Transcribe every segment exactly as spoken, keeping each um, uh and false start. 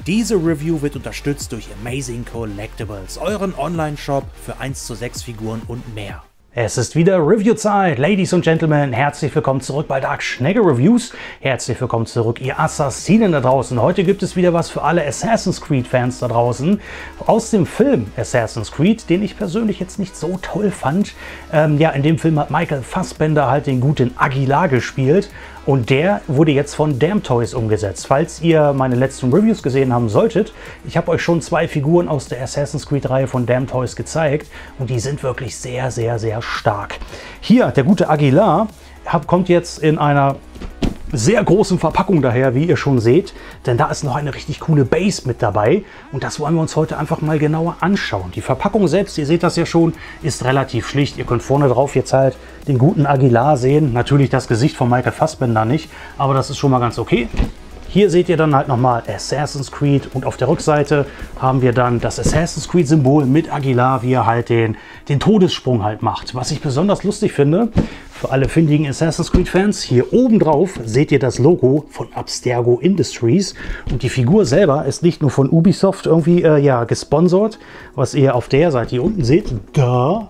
Diese Review wird unterstützt durch Amazing Collectibles, euren Online-Shop für eins zu sechs Figuren und mehr. Es ist wieder Review-Zeit, Ladies und Gentlemen, herzlich willkommen zurück bei Dark Schnegge Reviews. Herzlich willkommen zurück, ihr Assassinen da draußen. Heute gibt es wieder was für alle Assassin's Creed-Fans da draußen. Aus dem Film Assassin's Creed, den ich persönlich jetzt nicht so toll fand. Ähm, ja, in dem Film hat Michael Fassbender halt den guten Aguilar gespielt. Und der wurde jetzt von Damn Toys umgesetzt. Falls ihr meine letzten Reviews gesehen haben solltet, ich habe euch schon zwei Figuren aus der Assassin's Creed-Reihe von Damn Toys gezeigt. Und die sind wirklich sehr, sehr, sehr stark. Hier, der gute Aguilar, kommt jetzt in einer sehr großen Verpackung daher, wie ihr schon seht, denn da ist noch eine richtig coole Base mit dabei und das wollen wir uns heute einfach mal genauer anschauen. Die Verpackung selbst, ihr seht das ja schon, ist relativ schlicht. Ihr könnt vorne drauf jetzt halt den guten Aguilar sehen, natürlich das Gesicht von Michael Fassbender nicht, aber das ist schon mal ganz okay. Hier seht ihr dann halt nochmal Assassin's Creed und auf der Rückseite haben wir dann das Assassin's Creed Symbol mit Aguilar, wie er halt den, den Todessprung halt macht. Was ich besonders lustig finde, für alle findigen Assassin's Creed Fans, hier oben drauf seht ihr das Logo von Abstergo Industries und die Figur selber ist nicht nur von Ubisoft irgendwie äh, ja, gesponsert, was ihr auf der Seite hier unten seht, da.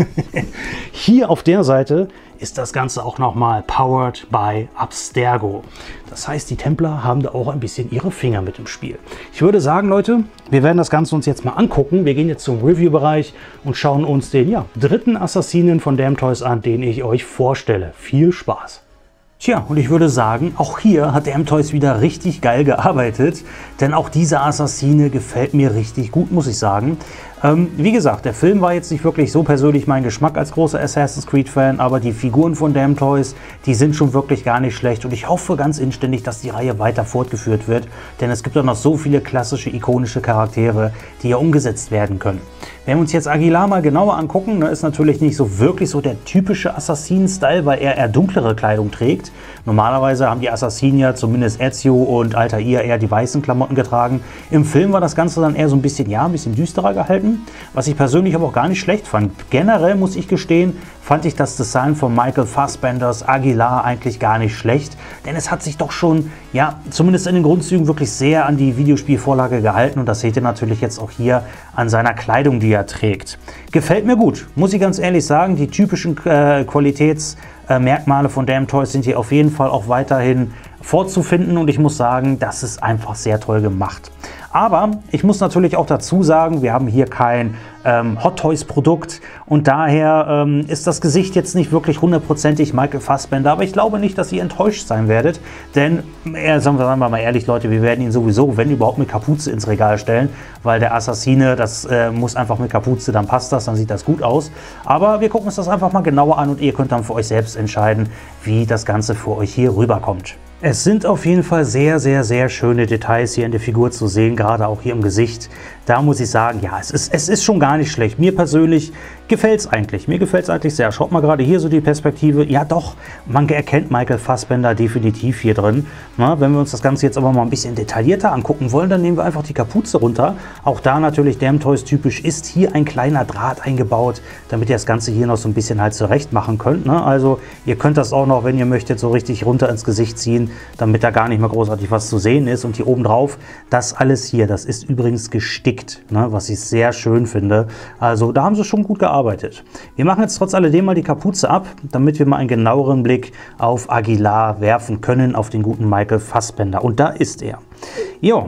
Hier auf der Seite ist das Ganze auch nochmal powered by Abstergo. Das heißt, die Templer haben da auch ein bisschen ihre Finger mit im Spiel. Ich würde sagen, Leute, wir werden das Ganze uns jetzt mal angucken. Wir gehen jetzt zum Review-Bereich und schauen uns den ja, dritten Assassinen von Damn Toys an, den ich euch vorstelle. Viel Spaß! Tja, und ich würde sagen, auch hier hat Damn Toys wieder richtig geil gearbeitet, denn auch diese Assassine gefällt mir richtig gut, muss ich sagen. Ähm, wie gesagt, der Film war jetzt nicht wirklich so persönlich mein Geschmack als großer Assassin's Creed-Fan, aber die Figuren von Damn Toys, die sind schon wirklich gar nicht schlecht und ich hoffe ganz inständig, dass die Reihe weiter fortgeführt wird, denn es gibt doch noch so viele klassische, ikonische Charaktere, die ja umgesetzt werden können. Wenn wir uns jetzt Aguilar mal genauer angucken, ne, ist natürlich nicht so wirklich so der typische Assassinen-Style, weil er eher dunklere Kleidung trägt. Normalerweise haben die Assassinen ja, zumindest Ezio und Altair, eher die weißen Klamotten getragen. Im Film war das Ganze dann eher so ein bisschen, ja, ein bisschen düsterer gehalten, was ich persönlich aber auch gar nicht schlecht fand. Generell muss ich gestehen, fand ich das Design von Michael Fassbenders Aguilar eigentlich gar nicht schlecht, denn es hat sich doch schon, ja, zumindest in den Grundzügen wirklich sehr an die Videospielvorlage gehalten und das seht ihr natürlich jetzt auch hier an seiner Kleidung, die er trägt. Gefällt mir gut, muss ich ganz ehrlich sagen. Die typischen äh, Qualitätsmerkmale äh, von Damn Toys sind hier auf jeden Fall auch weiterhin vorzufinden und ich muss sagen, das ist einfach sehr toll gemacht. Aber ich muss natürlich auch dazu sagen, wir haben hier kein ähm, Hot Toys Produkt und daher ähm, ist das Gesicht jetzt nicht wirklich hundertprozentig Michael Fassbender, aber ich glaube nicht, dass ihr enttäuscht sein werdet, denn, äh, sagen wir mal ehrlich, Leute, wir werden ihn sowieso, wenn überhaupt, mit Kapuze ins Regal stellen, weil der Assassine, das äh, muss einfach mit Kapuze, dann passt das, dann sieht das gut aus. Aber wir gucken uns das einfach mal genauer an und ihr könnt dann für euch selbst entscheiden, wie das Ganze für euch hier rüberkommt. Es sind auf jeden Fall sehr, sehr, sehr schöne Details hier in der Figur zu sehen, gerade auch hier im Gesicht. Da muss ich sagen, ja, es ist, es ist schon gar nicht schlecht. Mir persönlich gefällt es eigentlich. Mir gefällt es eigentlich sehr. Schaut mal gerade hier so die Perspektive. Ja doch, man erkennt Michael Fassbender definitiv hier drin. Na, wenn wir uns das Ganze jetzt aber mal ein bisschen detaillierter angucken wollen, dann nehmen wir einfach die Kapuze runter. Auch da natürlich Damn Toys typisch ist hier ein kleiner Draht eingebaut, damit ihr das Ganze hier noch so ein bisschen halt zurecht machen könnt. Ne? Also ihr könnt das auch noch, wenn ihr möchtet, so richtig runter ins Gesicht ziehen, damit da gar nicht mehr großartig was zu sehen ist. Und hier oben drauf, das alles hier, das ist übrigens gestickt, ne? Was ich sehr schön finde. Also da haben sie schon gut gearbeitet. Wir machen jetzt trotz alledem mal die Kapuze ab, damit wir mal einen genaueren Blick auf Aguilar werfen können, auf den guten Michael Fassbender. Und da ist er. Jo,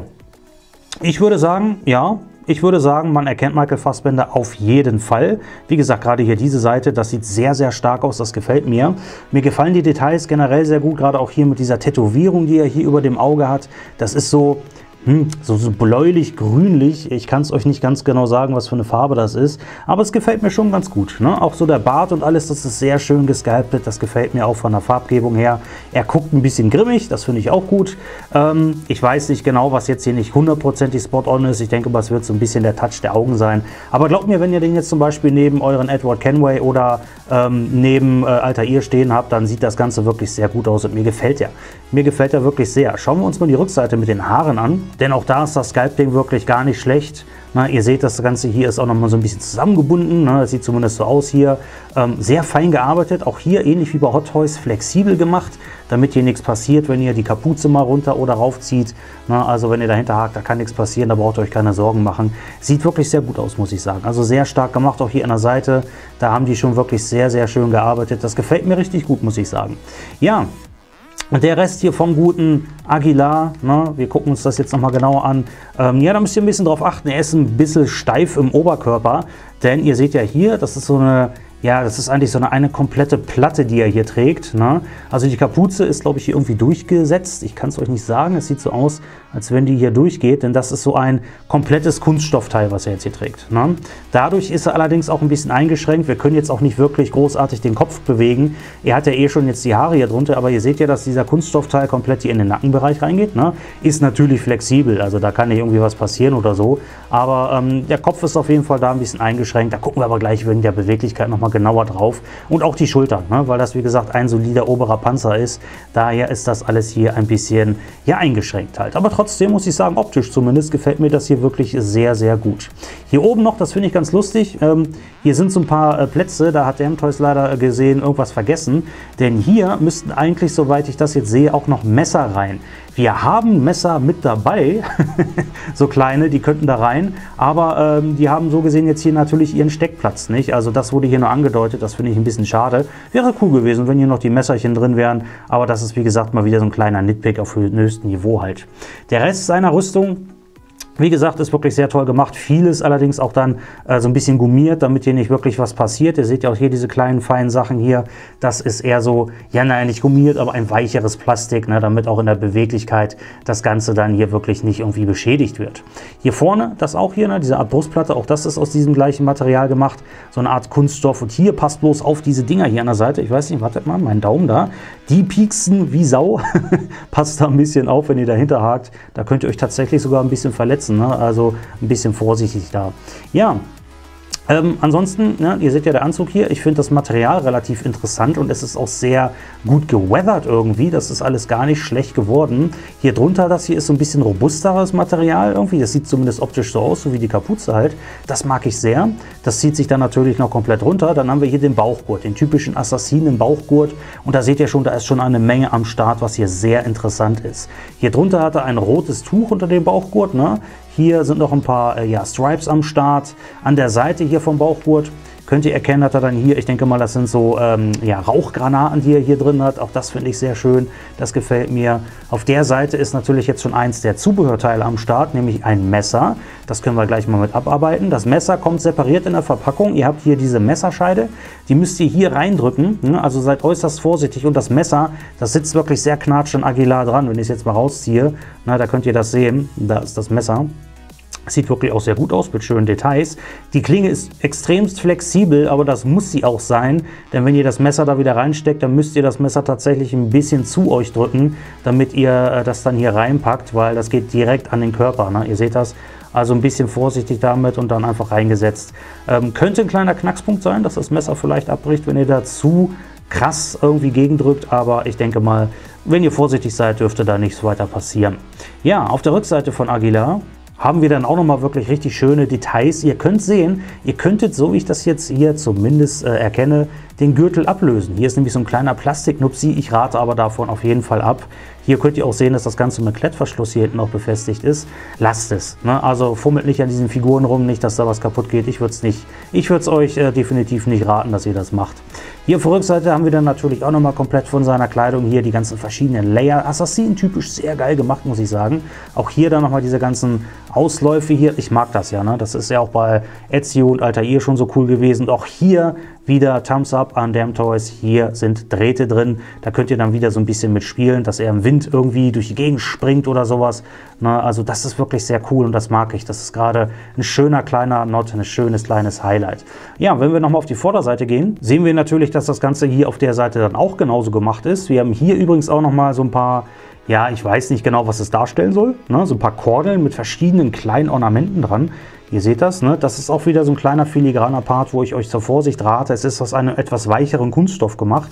ich würde sagen, ja, Ich würde sagen, man erkennt Michael Fassbender auf jeden Fall. Wie gesagt, gerade hier diese Seite, das sieht sehr, sehr stark aus, das gefällt mir. Mir gefallen die Details generell sehr gut, gerade auch hier mit dieser Tätowierung, die er hier über dem Auge hat. Das ist so, hm, so, so bläulich-grünlich. Ich kann es euch nicht ganz genau sagen, was für eine Farbe das ist, aber es gefällt mir schon ganz gut. Ne? Auch so der Bart und alles, das ist sehr schön gesculptet. Das gefällt mir auch von der Farbgebung her. Er guckt ein bisschen grimmig, das finde ich auch gut. Ähm, ich weiß nicht genau, was jetzt hier nicht hundertprozentig spot-on ist. Ich denke mal, es wird so ein bisschen der Touch der Augen sein. Aber glaubt mir, wenn ihr den jetzt zum Beispiel neben euren Edward Kenway oder ähm, neben äh, Altair stehen habt, dann sieht das Ganze wirklich sehr gut aus und mir gefällt er. Mir gefällt er wirklich sehr. Schauen wir uns mal die Rückseite mit den Haaren an, denn auch da ist das Sculpting wirklich gar nicht schlecht. Na, ihr seht, das Ganze hier ist auch nochmal so ein bisschen zusammengebunden. Ne? Das sieht zumindest so aus hier. Ähm, sehr fein gearbeitet. Auch hier, ähnlich wie bei Hot Toys, flexibel gemacht, damit hier nichts passiert, wenn ihr die Kapuze mal runter oder rauf zieht. Na, also wenn ihr dahinter hakt, da kann nichts passieren, da braucht ihr euch keine Sorgen machen. Sieht wirklich sehr gut aus, muss ich sagen. Also sehr stark gemacht, auch hier an der Seite. Da haben die schon wirklich sehr, sehr schön gearbeitet. Das gefällt mir richtig gut, muss ich sagen. Ja. Und der Rest hier vom guten Aguilar, ne, wir gucken uns das jetzt nochmal genauer an. Ähm, ja, da müsst ihr ein bisschen drauf achten, er ist ein bisschen steif im Oberkörper, denn ihr seht ja hier, das ist so eine, ja, das ist eigentlich so eine, eine komplette Platte, die er hier trägt. Ne? Also die Kapuze ist, glaube ich, hier irgendwie durchgesetzt. Ich kann es euch nicht sagen, es sieht so aus, als wenn die hier durchgeht, denn das ist so ein komplettes Kunststoffteil, was er jetzt hier trägt. Ne? Dadurch ist er allerdings auch ein bisschen eingeschränkt. Wir können jetzt auch nicht wirklich großartig den Kopf bewegen. Er hat ja eh schon jetzt die Haare hier drunter, aber ihr seht ja, dass dieser Kunststoffteil komplett hier in den Nackenbereich reingeht. Ne? Ist natürlich flexibel, also da kann nicht irgendwie was passieren oder so. Aber ähm, der Kopf ist auf jeden Fall da ein bisschen eingeschränkt. Da gucken wir aber gleich wegen der Beweglichkeit nochmal genauer drauf. Und auch die Schultern, ne? Weil das, wie gesagt, ein solider oberer Panzer ist. Daher ist das alles hier ein bisschen ja, eingeschränkt halt. Aber trotzdem muss ich sagen, optisch zumindest gefällt mir das hier wirklich sehr, sehr gut. Hier oben noch, das finde ich ganz lustig, ähm, hier sind so ein paar äh, Plätze, da hat Damn Toys leider äh, gesehen, irgendwas vergessen. Denn hier müssten eigentlich, soweit ich das jetzt sehe, auch noch Messer rein. Wir haben Messer mit dabei, so kleine, die könnten da rein, aber ähm, die haben so gesehen jetzt hier natürlich ihren Steckplatz nicht. Also das wurde hier nur angedeutet, das finde ich ein bisschen schade. Wäre cool gewesen, wenn hier noch die Messerchen drin wären, aber das ist wie gesagt mal wieder so ein kleiner Nitpick auf höchstem Niveau halt. Der Rest seiner Rüstung, wie gesagt, ist wirklich sehr toll gemacht. Vieles allerdings auch dann äh, so ein bisschen gummiert, damit hier nicht wirklich was passiert. Ihr seht ja auch hier diese kleinen feinen Sachen hier. Das ist eher so, ja nein, nicht gummiert, aber ein weicheres Plastik, ne, damit auch in der Beweglichkeit das Ganze dann hier wirklich nicht irgendwie beschädigt wird. Hier vorne, das auch hier, ne, diese Art Brustplatte, auch das ist aus diesem gleichen Material gemacht. So eine Art Kunststoff. Und hier passt bloß auf diese Dinger hier an der Seite. Ich weiß nicht, wartet mal, mein Daumen da. Die pieksen wie Sau. Passt da ein bisschen auf, wenn ihr dahinter hakt. Da könnt ihr euch tatsächlich sogar ein bisschen verletzen. Ne? Also ein bisschen vorsichtig da. Ja, ähm, ansonsten, ne, ihr seht ja der Anzug hier, ich finde das Material relativ interessant und es ist auch sehr gut geweathert irgendwie, das ist alles gar nicht schlecht geworden. Hier drunter, das hier ist so ein bisschen robusteres Material irgendwie, das sieht zumindest optisch so aus, so wie die Kapuze halt. Das mag ich sehr, das zieht sich dann natürlich noch komplett runter. Dann haben wir hier den Bauchgurt, den typischen Assassinen-Bauchgurt und da seht ihr schon, da ist schon eine Menge am Start, was hier sehr interessant ist. Hier drunter hat er ein rotes Tuch unter dem Bauchgurt, ne? Hier sind noch ein paar äh, ja, Stripes am Start. An der Seite hier vom Bauchgurt könnt ihr erkennen, hat er dann hier, ich denke mal, das sind so ähm, ja, Rauchgranaten, die er hier drin hat. Auch das finde ich sehr schön, das gefällt mir. Auf der Seite ist natürlich jetzt schon eins der Zubehörteile am Start, nämlich ein Messer. Das können wir gleich mal mit abarbeiten. Das Messer kommt separiert in der Verpackung. Ihr habt hier diese Messerscheide, die müsst ihr hier reindrücken. Ne? Also seid äußerst vorsichtig. Und das Messer, das sitzt wirklich sehr knatschend Aguilar dran. Wenn ich es jetzt mal rausziehe, na, da könnt ihr das sehen. Da ist das Messer. Sieht wirklich auch sehr gut aus mit schönen Details. Die Klinge ist extremst flexibel, aber das muss sie auch sein, denn wenn ihr das Messer da wieder reinsteckt, dann müsst ihr das Messer tatsächlich ein bisschen zu euch drücken, damit ihr das dann hier reinpackt, weil das geht direkt an den Körper. Ne? Ihr seht das, also ein bisschen vorsichtig damit und dann einfach reingesetzt. Ähm, könnte ein kleiner Knackspunkt sein, dass das Messer vielleicht abbricht, wenn ihr da zu krass irgendwie gegendrückt, aber ich denke mal, wenn ihr vorsichtig seid, dürfte da nichts weiter passieren. Ja, auf der Rückseite von Aguilar haben wir dann auch nochmal wirklich richtig schöne Details. Ihr könnt sehen, ihr könntet, so wie ich das jetzt hier zumindest äh, erkenne, den Gürtel ablösen. Hier ist nämlich so ein kleiner Plastiknupsi, ich rate aber davon auf jeden Fall ab. Hier könnt ihr auch sehen, dass das Ganze mit Klettverschluss hier hinten noch befestigt ist. Lasst es. Ne? Also fummelt nicht an diesen Figuren rum, nicht, dass da was kaputt geht. Ich würde es nicht, ich würde es euch äh, definitiv nicht raten, dass ihr das macht. Hier auf der Rückseite haben wir dann natürlich auch nochmal komplett von seiner Kleidung hier die ganzen verschiedenen Layer. Assassinen typisch sehr geil gemacht, muss ich sagen. Auch hier dann nochmal diese ganzen Ausläufe hier. Ich mag das ja. Ne? Das ist ja auch bei Ezio und Altair schon so cool gewesen. Und auch hier wieder Thumbs up an Damn Toys. Hier sind Drähte drin. Da könnt ihr dann wieder so ein bisschen mitspielen, dass er im Wind irgendwie durch die Gegend springt oder sowas. Na, also das ist wirklich sehr cool und das mag ich. Das ist gerade ein schöner kleiner Not, ein schönes kleines Highlight. Ja, wenn wir nochmal auf die Vorderseite gehen, sehen wir natürlich, dass das Ganze hier auf der Seite dann auch genauso gemacht ist. Wir haben hier übrigens auch nochmal so ein paar, ja, ich weiß nicht genau, was es darstellen soll, ne? So ein paar Kordeln mit verschiedenen kleinen Ornamenten dran. Ihr seht das, ne? Das ist auch wieder so ein kleiner filigraner Part, wo ich euch zur Vorsicht rate. Es ist aus einem etwas weicheren Kunststoff gemacht.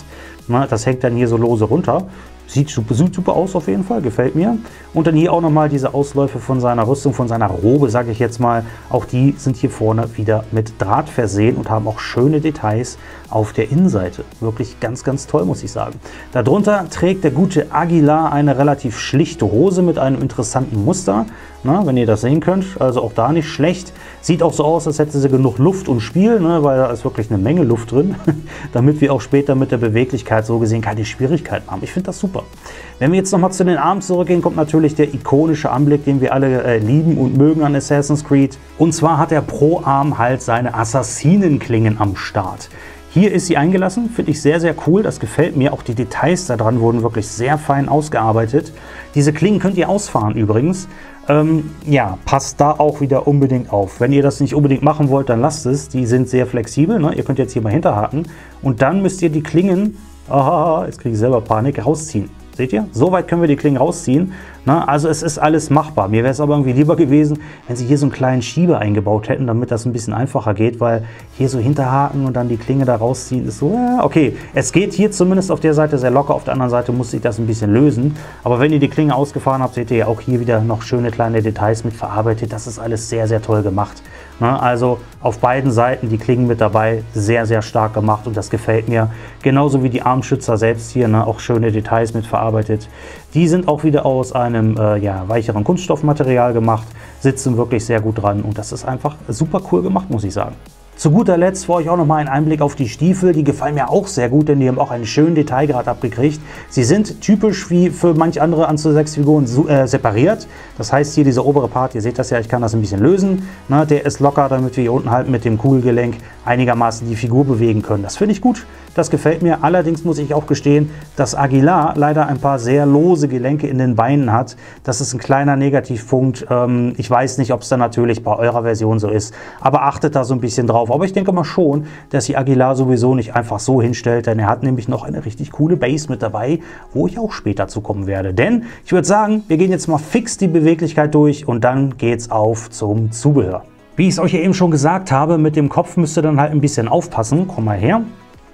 Na, das hängt dann hier so lose runter. Sieht super, sieht super aus auf jeden Fall, gefällt mir. Und dann hier auch nochmal diese Ausläufe von seiner Rüstung, von seiner Robe, sage ich jetzt mal. Auch die sind hier vorne wieder mit Draht versehen und haben auch schöne Details auf der Innenseite. Wirklich ganz, ganz toll, muss ich sagen. Darunter trägt der gute Aguilar eine relativ schlichte Hose mit einem interessanten Muster. Na, wenn ihr das sehen könnt, also auch da nicht schlecht. Sieht auch so aus, als hätte sie genug Luft und Spiel, ne, weil da ist wirklich eine Menge Luft drin, damit wir auch später mit der Beweglichkeit so gesehen keine Schwierigkeiten haben. Ich finde das super. Wenn wir jetzt nochmal zu den Armen zurückgehen, kommt natürlich der ikonische Anblick, den wir alle äh, lieben und mögen an Assassin's Creed. Und zwar hat er pro Arm halt seine Assassinenklingen am Start. Hier ist sie eingelassen, finde ich sehr, sehr cool. Das gefällt mir. Auch die Details daran wurden wirklich sehr fein ausgearbeitet. Diese Klingen könnt ihr ausfahren übrigens. Ähm, ja, passt da auch wieder unbedingt auf. Wenn ihr das nicht unbedingt machen wollt, dann lasst es. Die sind sehr flexibel. Ne? Ihr könnt jetzt hier mal hinterhaken. Und dann müsst ihr die Klingen, aha, jetzt kriege ich selber Panik, rausziehen. Seht ihr? So weit können wir die Klingen rausziehen. Na, also es ist alles machbar. Mir wäre es aber irgendwie lieber gewesen, wenn sie hier so einen kleinen Schieber eingebaut hätten, damit das ein bisschen einfacher geht, weil hier so hinterhaken und dann die Klinge da rausziehen ist so, ja, okay. Es geht hier zumindest auf der Seite sehr locker, auf der anderen Seite muss ich das ein bisschen lösen. Aber wenn ihr die Klinge ausgefahren habt, seht ihr ja auch hier wieder noch schöne kleine Details mit verarbeitet. Das ist alles sehr, sehr toll gemacht. Na, also auf beiden Seiten die Klingen mit dabei, sehr, sehr stark gemacht und das gefällt mir. Genauso wie die Armschützer selbst hier, ne, auch schöne Details mit verarbeitet. Die sind auch wieder aus einem äh, ja, weicheren Kunststoffmaterial gemacht, sitzen wirklich sehr gut dran und das ist einfach super cool gemacht, muss ich sagen. Zu guter Letzt für euch auch nochmal ein Einblick auf die Stiefel. Die gefallen mir auch sehr gut, denn die haben auch einen schönen Detailgrad abgekriegt. Sie sind typisch wie für manch andere eins zu sechs Figuren äh, separiert. Das heißt hier dieser obere Part, ihr seht das ja, ich kann das ein bisschen lösen. Na, der ist locker, damit wir hier unten halt mit dem Kugelgelenk einigermaßen die Figur bewegen können. Das finde ich gut, das gefällt mir. Allerdings muss ich auch gestehen, dass Aguilar leider ein paar sehr lose Gelenke in den Beinen hat. Das ist ein kleiner Negativpunkt. Ähm, ich weiß nicht, ob es dann natürlich bei eurer Version so ist, aber achtet da so ein bisschen drauf. Aber ich denke mal schon, dass die Aguilar sowieso nicht einfach so hinstellt, denn er hat nämlich noch eine richtig coole Base mit dabei, wo ich auch später zu kommen werde. Denn ich würde sagen, wir gehen jetzt mal fix die Beweglichkeit durch und dann geht's auf zum Zubehör. Wie ich es euch ja eben schon gesagt habe, mit dem Kopf müsst ihr dann halt ein bisschen aufpassen. Komm mal her.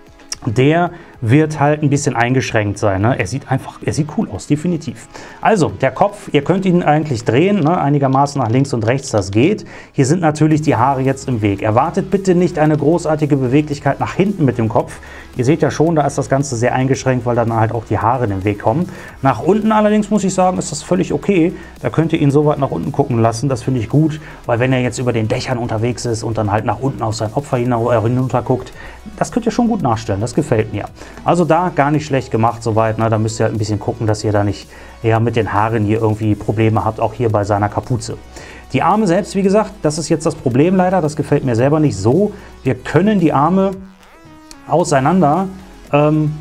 Der wird halt ein bisschen eingeschränkt sein. Ne? Er sieht einfach, er sieht cool aus, definitiv. Also, der Kopf, ihr könnt ihn eigentlich drehen, ne? Einigermaßen nach links und rechts, das geht. Hier sind natürlich die Haare jetzt im Weg. Erwartet bitte nicht eine großartige Beweglichkeit nach hinten mit dem Kopf. Ihr seht ja schon, da ist das Ganze sehr eingeschränkt, weil dann halt auch die Haare in den Weg kommen. Nach unten allerdings, muss ich sagen, ist das völlig okay. Da könnt ihr ihn so weit nach unten gucken lassen, das finde ich gut, weil wenn er jetzt über den Dächern unterwegs ist und dann halt nach unten auf sein Opfer hinunter guckt, das könnt ihr schon gut nachstellen, das gefällt mir. Also da gar nicht schlecht gemacht soweit, ne? Da müsst ihr halt ein bisschen gucken, dass ihr da nicht ja, mit den Haaren hier irgendwie Probleme habt, auch hier bei seiner Kapuze. Die Arme selbst, wie gesagt, das ist jetzt das Problem leider, das gefällt mir selber nicht so. Wir können die Arme auseinander, ähm,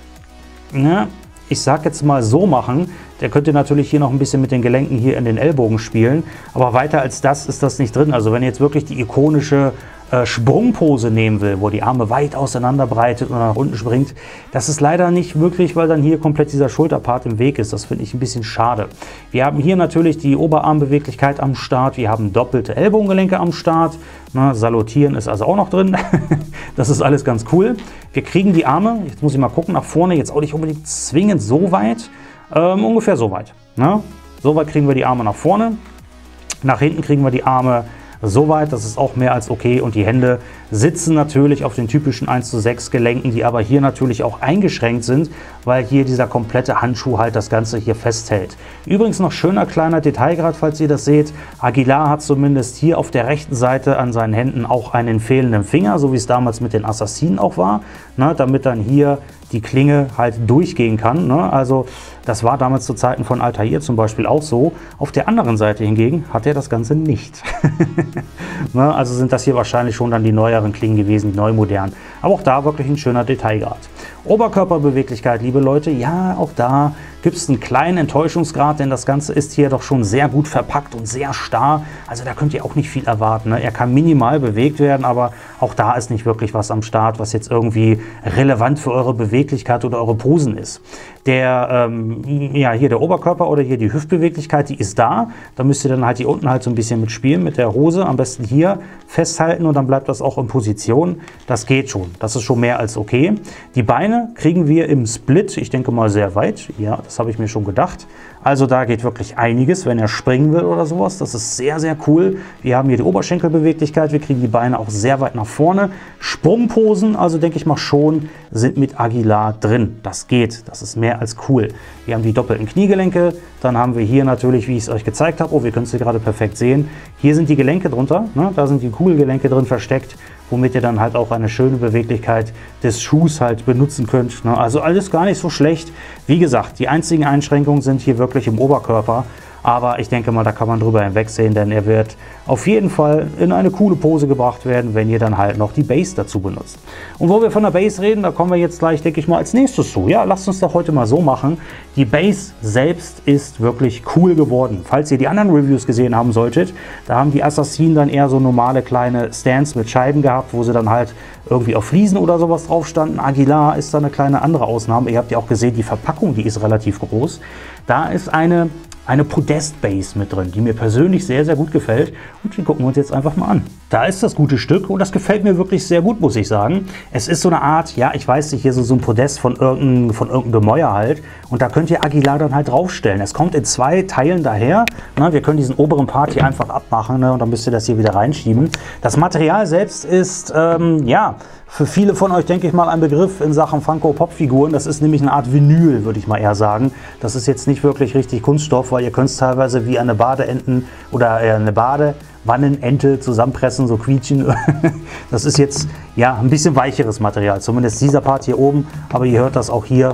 ne? ich sag jetzt mal so machen. Der könnte natürlich hier noch ein bisschen mit den Gelenken hier in den Ellbogen spielen, aber weiter als das ist das nicht drin. Also wenn ihr jetzt wirklich die ikonische äh, Sprungpose nehmen will, wo die Arme weit auseinander breitet und nach unten springt, das ist leider nicht möglich, weil dann hier komplett dieser Schulterpart im Weg ist. Das finde ich ein bisschen schade. Wir haben hier natürlich die Oberarmbeweglichkeit am Start, wir haben doppelte Ellbogengelenke am Start. Na, Salutieren ist also auch noch drin. Das ist alles ganz cool. Wir kriegen die Arme, jetzt muss ich mal gucken, nach vorne, jetzt auch nicht unbedingt zwingend so weit. Ähm, ungefähr so weit. Ne? So weit kriegen wir die Arme nach vorne. Nach hinten kriegen wir die Arme so weit, das ist auch mehr als okay. Und die Hände sitzen natürlich auf den typischen eins zu sechs Gelenken, die aber hier natürlich auch eingeschränkt sind, weil hier dieser komplette Handschuh halt das Ganze hier festhält. Übrigens noch schöner kleiner Detailgrad, falls ihr das seht. Aguilar hat zumindest hier auf der rechten Seite an seinen Händen auch einen fehlenden Finger, so wie es damals mit den Assassinen auch war, ne, damit dann hier die Klinge halt durchgehen kann. Ne? Also das war damals zu Zeiten von Altair zum Beispiel auch so. Auf der anderen Seite hingegen hat er das Ganze nicht. Ne? Also sind das hier wahrscheinlich schon dann die neueren Klingen gewesen, die neu modernen. Aber auch da wirklich ein schöner Detailgrad. Oberkörperbeweglichkeit, liebe Leute, ja, auch da gibt es einen kleinen Enttäuschungsgrad, denn das Ganze ist hier doch schon sehr gut verpackt und sehr starr. Also da könnt ihr auch nicht viel erwarten. Ne? Er kann minimal bewegt werden, aber auch da ist nicht wirklich was am Start, was jetzt irgendwie relevant für eure Beweglichkeit oder eure Posen ist. Der, ähm, ja, hier der Oberkörper oder hier die Hüftbeweglichkeit, die ist da. Da müsst ihr dann halt hier unten halt so ein bisschen mitspielen mit der Hose. Am besten hier festhalten und dann bleibt das auch in Position. Das geht schon. Das ist schon mehr als okay. Die Beine Beine kriegen wir im Split, ich denke mal sehr weit. Ja, das habe ich mir schon gedacht. Also da geht wirklich einiges, wenn er springen will oder sowas. Das ist sehr, sehr cool. Wir haben hier die Oberschenkelbeweglichkeit, wir kriegen die Beine auch sehr weit nach vorne. Sprungposen, also denke ich mal schon, sind mit Aguilar drin. Das geht, das ist mehr als cool. Wir haben die doppelten Kniegelenke, dann haben wir hier natürlich, wie ich es euch gezeigt habe, oh, wir können es hier gerade perfekt sehen, hier sind die Gelenke drunter, ne? Da sind die Kugelgelenke drin versteckt, womit ihr dann halt auch eine schöne Beweglichkeit des Schuhs halt benutzen könnt. Ne? Also alles gar nicht so schlecht. Wie gesagt, die einzigen Einschränkungen sind hier wirklich im Oberkörper. Aber ich denke mal, da kann man drüber hinwegsehen, denn er wird auf jeden Fall in eine coole Pose gebracht werden, wenn ihr dann halt noch die Base dazu benutzt. Und wo wir von der Base reden, da kommen wir jetzt gleich, denke ich mal, als nächstes zu. Ja, lasst uns doch heute mal so machen. Die Base selbst ist wirklich cool geworden. Falls ihr die anderen Reviews gesehen haben solltet, da haben die Assassinen dann eher so normale kleine Stands mit Scheiben gehabt, wo sie dann halt irgendwie auf Fliesen oder sowas drauf standen. Aguilar ist da eine kleine andere Ausnahme. Ihr habt ja auch gesehen, die Verpackung, die ist relativ groß. Da ist eine eine Podest-Base mit drin, die mir persönlich sehr, sehr gut gefällt. Und die gucken wir uns jetzt einfach mal an. Da ist das gute Stück und das gefällt mir wirklich sehr gut, muss ich sagen. Es ist so eine Art, ja, ich weiß nicht, hier so, so ein Podest von irgendeinem, von irgendeinem Gemäuer halt. Und da könnt ihr Aguilar dann halt draufstellen. Es kommt in zwei Teilen daher. Na, wir können diesen oberen Part hier einfach abmachen, ne, und dann müsst ihr das hier wieder reinschieben. Das Material selbst ist, ähm, ja, für viele von euch, denke ich mal, ein Begriff in Sachen Funko-Pop-Figuren. Das ist nämlich eine Art Vinyl, würde ich mal eher sagen. Das ist jetzt nicht wirklich richtig Kunststoff, weil ihr könnt es teilweise wie eine Badeenten oder äh, eine Badewannenente zusammenpressen, so quietschen. Das ist jetzt ja ein bisschen weicheres Material, zumindest dieser Part hier oben. Aber ihr hört das auch hier.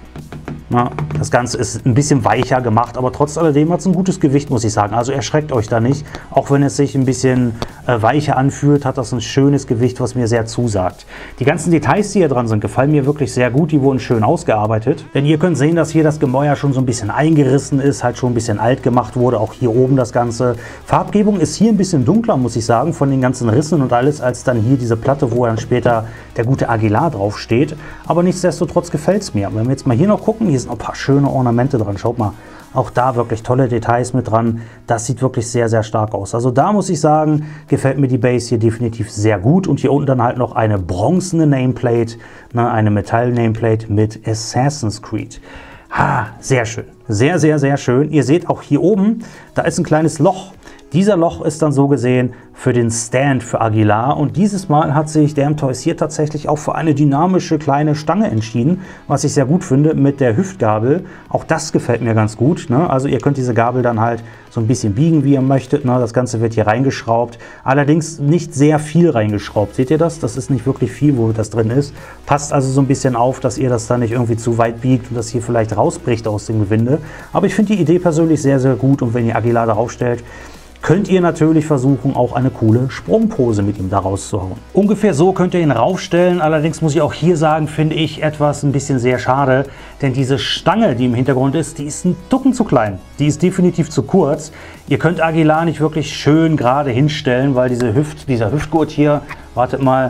Na, das Ganze ist ein bisschen weicher gemacht, aber trotz alledem hat es ein gutes Gewicht, muss ich sagen. Also erschreckt euch da nicht. Auch wenn es sich ein bisschen äh, weicher anfühlt, hat das ein schönes Gewicht, was mir sehr zusagt. Die ganzen Details, die hier dran sind, gefallen mir wirklich sehr gut. Die wurden schön ausgearbeitet. Denn ihr könnt sehen, dass hier das Gemäuer schon so ein bisschen eingerissen ist, halt schon ein bisschen alt gemacht wurde. Auch hier oben das Ganze. Farbgebung ist hier ein bisschen dunkler, muss ich sagen, von den ganzen Rissen und alles, als dann hier diese Platte, wo dann später der gute Aguilar drauf steht. Aber nichtsdestotrotz gefällt es mir. Wenn wir jetzt mal hier noch gucken, hier sind noch ein paar schöne Ornamente dran. Schaut mal, auch da wirklich tolle Details mit dran. Das sieht wirklich sehr, sehr stark aus. Also da muss ich sagen, gefällt mir die Base hier definitiv sehr gut. Und hier unten dann halt noch eine bronzene Nameplate, ne, eine Metall-Nameplate mit Assassin's Creed. Ha, sehr schön. Sehr, sehr, sehr schön. Ihr seht auch hier oben, da ist ein kleines Loch. Dieser Loch ist dann so gesehen für den Stand für Aguilar und dieses Mal hat sich Damn Toys hier tatsächlich auch für eine dynamische kleine Stange entschieden, was ich sehr gut finde mit der Hüftgabel. Auch das gefällt mir ganz gut, ne? Also ihr könnt diese Gabel dann halt so ein bisschen biegen, wie ihr möchtet, ne? Das Ganze wird hier reingeschraubt, allerdings nicht sehr viel reingeschraubt. Seht ihr das? Das ist nicht wirklich viel, wo das drin ist. Passt also so ein bisschen auf, dass ihr das dann nicht irgendwie zu weit biegt und das hier vielleicht rausbricht aus dem Gewinde. Aber ich finde die Idee persönlich sehr, sehr gut und wenn ihr Aguilar darauf stellt, könnt ihr natürlich versuchen, auch eine coole Sprungpose mit ihm daraus zu hauen. Ungefähr so könnt ihr ihn raufstellen. Allerdings muss ich auch hier sagen, finde ich etwas ein bisschen sehr schade, denn diese Stange, die im Hintergrund ist, die ist ein Tucken zu klein. Die ist definitiv zu kurz. Ihr könnt Aguilar nicht wirklich schön gerade hinstellen, weil diese Hüft, dieser Hüftgurt hier, wartet mal,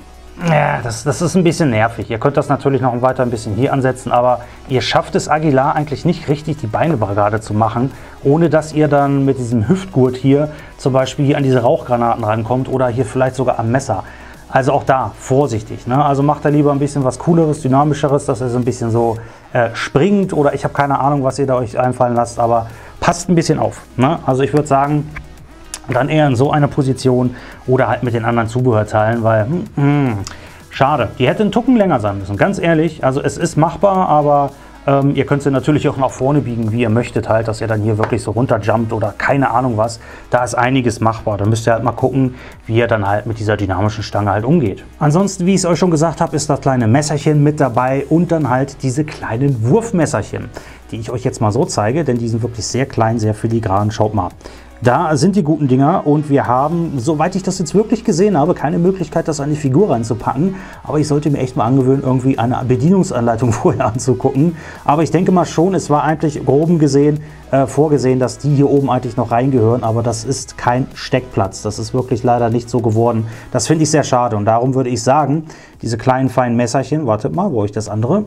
ja, das, das ist ein bisschen nervig. Ihr könnt das natürlich noch weiter ein bisschen hier ansetzen, aber ihr schafft es Aguilar eigentlich nicht richtig, die Beine gerade zu machen, ohne dass ihr dann mit diesem Hüftgurt hier zum Beispiel hier an diese Rauchgranaten rankommt oder hier vielleicht sogar am Messer. Also auch da vorsichtig, ne? Also macht da lieber ein bisschen was Cooleres, Dynamischeres, dass er so ein bisschen so äh, springt oder ich habe keine Ahnung, was ihr da euch einfallen lasst, aber passt ein bisschen auf, ne? Also ich würde sagen, dann eher in so einer Position oder halt mit den anderen Zubehörteilen, weil, hm, hm, schade. Die hätte einen Tucken länger sein müssen, ganz ehrlich. Also es ist machbar, aber ähm, ihr könnt sie natürlich auch nach vorne biegen, wie ihr möchtet halt, dass ihr dann hier wirklich so runterjumpt oder keine Ahnung was. Da ist einiges machbar. Da müsst ihr halt mal gucken, wie ihr dann halt mit dieser dynamischen Stange halt umgeht. Ansonsten, wie ich es euch schon gesagt habe, ist das kleine Messerchen mit dabei und dann halt diese kleinen Wurfmesserchen, die ich euch jetzt mal so zeige, denn die sind wirklich sehr klein, sehr filigran. Schaut mal. Da sind die guten Dinger und wir haben, soweit ich das jetzt wirklich gesehen habe, keine Möglichkeit, das an die Figur reinzupacken. Aber ich sollte mir echt mal angewöhnen, irgendwie eine Bedienungsanleitung vorher anzugucken. Aber ich denke mal schon, es war eigentlich groben gesehen äh, vorgesehen, dass die hier oben eigentlich noch reingehören. Aber das ist kein Steckplatz. Das ist wirklich leider nicht so geworden. Das finde ich sehr schade und darum würde ich sagen, diese kleinen feinen Messerchen, wartet mal, wo habe ich das andere?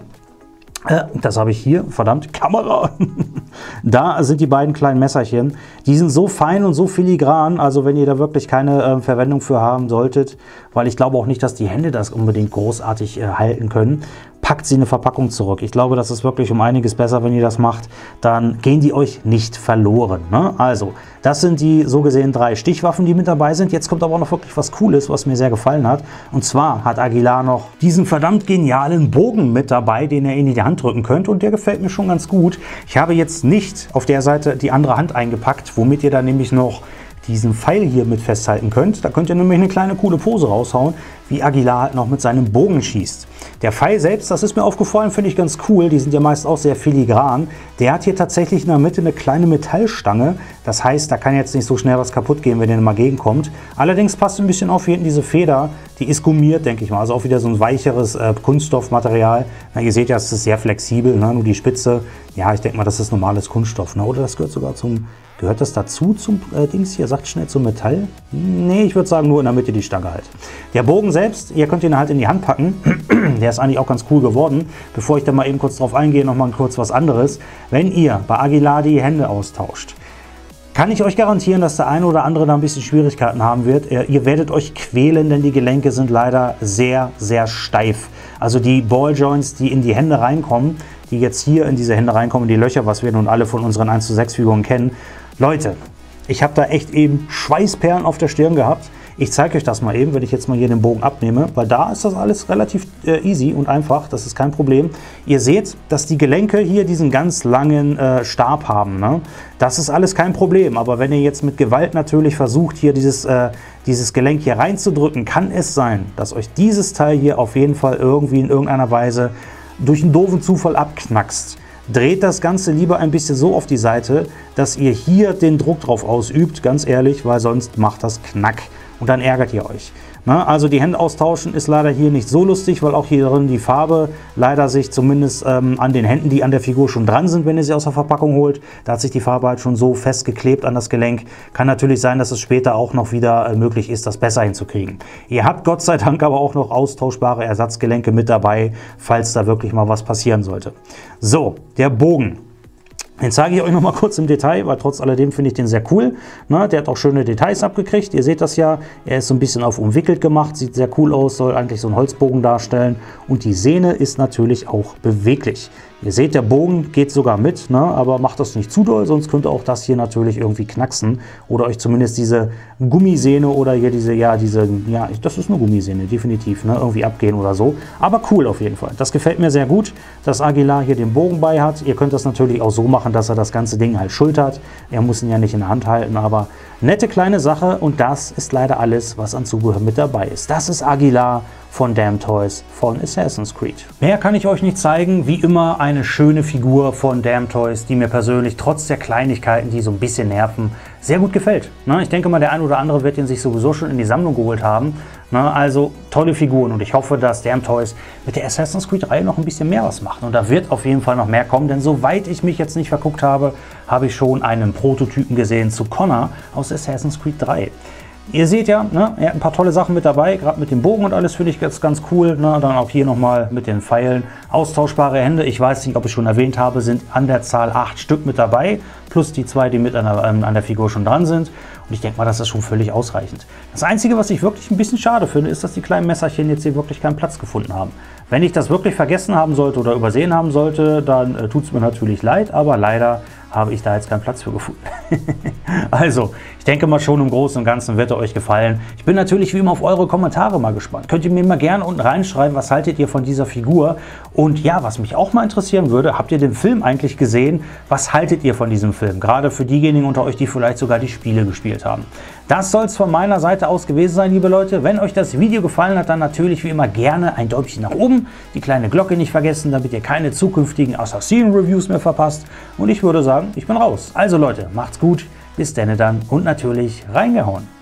Das habe ich hier, verdammt, Kamera. Da sind die beiden kleinen Messerchen. Die sind so fein und so filigran, also wenn ihr da wirklich keine äh, Verwendung für haben solltet, weil ich glaube auch nicht, dass die Hände das unbedingt großartig äh, halten können, packt sie in eine Verpackung zurück. Ich glaube, das ist wirklich um einiges besser, wenn ihr das macht. Dann gehen die euch nicht verloren, ne? Also, das sind die so gesehen drei Stichwaffen, die mit dabei sind. Jetzt kommt aber auch noch wirklich was Cooles, was mir sehr gefallen hat. Und zwar hat Aguilar noch diesen verdammt genialen Bogen mit dabei, den ihr in die Hand drücken könnt. Und der gefällt mir schon ganz gut. Ich habe jetzt nicht auf der Seite die andere Hand eingepackt, womit ihr dann nämlich noch diesen Pfeil hier mit festhalten könnt. Da könnt ihr nämlich eine kleine coole Pose raushauen, wie Aguilar halt noch mit seinem Bogen schießt. Der Pfeil selbst, das ist mir aufgefallen, finde ich ganz cool. Die sind ja meist auch sehr filigran. Der hat hier tatsächlich in der Mitte eine kleine Metallstange. Das heißt, da kann jetzt nicht so schnell was kaputt gehen, wenn ihr mal gegenkommt. Allerdings passt ein bisschen auf hier hinten diese Feder. Die ist gummiert, denke ich mal. Also auch wieder so ein weicheres äh, Kunststoffmaterial. Na, ihr seht ja, es ist sehr flexibel. Ne? Nur die Spitze, ja, ich denke mal, das ist normales Kunststoff. Ne? Oder das gehört sogar zum... Gehört das dazu zum äh, Dings hier? Sagt schnell zum Metall? Nee, ich würde sagen nur in der Mitte die Stange halt. Der Bogen selbst, ihr könnt ihn halt in die Hand packen. Der ist eigentlich auch ganz cool geworden. Bevor ich da mal eben kurz drauf eingehe, noch mal kurz was anderes. Wenn ihr bei Aguilar die Hände austauscht, kann ich euch garantieren, dass der eine oder andere da ein bisschen Schwierigkeiten haben wird. Ihr werdet euch quälen, denn die Gelenke sind leider sehr, sehr steif. Also die Balljoints, die in die Hände reinkommen, die jetzt hier in diese Hände reinkommen, die Löcher, was wir nun alle von unseren eins zu sechs Figuren kennen. Leute, ich habe da echt eben Schweißperlen auf der Stirn gehabt. Ich zeige euch das mal eben, wenn ich jetzt mal hier den Bogen abnehme, weil da ist das alles relativ äh, easy und einfach, das ist kein Problem. Ihr seht, dass die Gelenke hier diesen ganz langen äh, Stab haben, ne? Das ist alles kein Problem, aber wenn ihr jetzt mit Gewalt natürlich versucht, hier dieses, äh, dieses Gelenk hier reinzudrücken, kann es sein, dass euch dieses Teil hier auf jeden Fall irgendwie in irgendeiner Weise durch einen doofen Zufall abknackst. Dreht das Ganze lieber ein bisschen so auf die Seite, dass ihr hier den Druck drauf ausübt, ganz ehrlich, weil sonst macht das Knack und dann ärgert ihr euch. Na, also die Hände austauschen ist leider hier nicht so lustig, weil auch hier drin die Farbe leider sich zumindest ähm, an den Händen, die an der Figur schon dran sind, wenn ihr sie aus der Verpackung holt, da hat sich die Farbe halt schon so festgeklebt an das Gelenk. Kann natürlich sein, dass es später auch noch wieder äh, möglich ist, das besser hinzukriegen. Ihr habt Gott sei Dank aber auch noch austauschbare Ersatzgelenke mit dabei, falls da wirklich mal was passieren sollte. So, der Bogen. Den zeige ich euch noch mal kurz im Detail, weil trotz alledem finde ich den sehr cool. Na, der hat auch schöne Details abgekriegt. Ihr seht das ja, er ist so ein bisschen auf umwickelt gemacht, sieht sehr cool aus, soll eigentlich so einen Holzbogen darstellen. Und die Sehne ist natürlich auch beweglich. Ihr seht, der Bogen geht sogar mit, ne? Aber macht das nicht zu doll, sonst könnte auch das hier natürlich irgendwie knacksen. Oder euch zumindest diese Gummisehne oder hier diese, ja, diese, ja, das ist eine Gummisehne, definitiv, ne? Irgendwie abgehen oder so. Aber cool auf jeden Fall. Das gefällt mir sehr gut, dass Aguilar hier den Bogen bei hat. Ihr könnt das natürlich auch so machen, dass er das ganze Ding halt schultert. Er muss ihn ja nicht in der Hand halten, aber nette kleine Sache. Und das ist leider alles, was an Zubehör mit dabei ist. Das ist Aguilar von Damn Toys von Assassin's Creed. Mehr kann ich euch nicht zeigen. Wie immer eine schöne Figur von Damn Toys, die mir persönlich trotz der Kleinigkeiten, die so ein bisschen nerven, sehr gut gefällt. Ich denke mal, der ein oder andere wird den sich sowieso schon in die Sammlung geholt haben. Also tolle Figuren und ich hoffe, dass Damn Toys mit der Assassin's Creed-Reihe noch ein bisschen mehr was macht. Und da wird auf jeden Fall noch mehr kommen, denn soweit ich mich jetzt nicht verguckt habe, habe ich schon einen Prototypen gesehen zu Connor aus Assassin's Creed drei. Ihr seht ja, ne, er hat ein paar tolle Sachen mit dabei, gerade mit dem Bogen und alles finde ich jetzt ganz cool. Ne, dann auch hier nochmal mit den Pfeilen. Austauschbare Hände, ich weiß nicht, ob ich schon erwähnt habe, sind an der Zahl acht Stück mit dabei, plus die zwei, die mit an der, ähm, an der Figur schon dran sind. Und ich denke mal, das ist schon völlig ausreichend. Das Einzige, was ich wirklich ein bisschen schade finde, ist, dass die kleinen Messerchen jetzt hier wirklich keinen Platz gefunden haben. Wenn ich das wirklich vergessen haben sollte oder übersehen haben sollte, dann äh, tut es mir natürlich leid, aber leider habe ich da jetzt keinen Platz für gefunden. Also, ich denke mal schon im Großen und Ganzen wird er euch gefallen. Ich bin natürlich wie immer auf eure Kommentare mal gespannt. Könnt ihr mir mal gerne unten reinschreiben, was haltet ihr von dieser Figur? Und ja, was mich auch mal interessieren würde, habt ihr den Film eigentlich gesehen? Was haltet ihr von diesem Film? Gerade für diejenigen unter euch, die vielleicht sogar die Spiele gespielt haben. Das soll es von meiner Seite aus gewesen sein, liebe Leute. Wenn euch das Video gefallen hat, dann natürlich wie immer gerne ein Däumchen nach oben, die kleine Glocke nicht vergessen, damit ihr keine zukünftigen Assassin-Reviews mehr verpasst. Und ich würde sagen, ich bin raus. Also Leute, macht's gut, bis denne dann und natürlich reingehauen.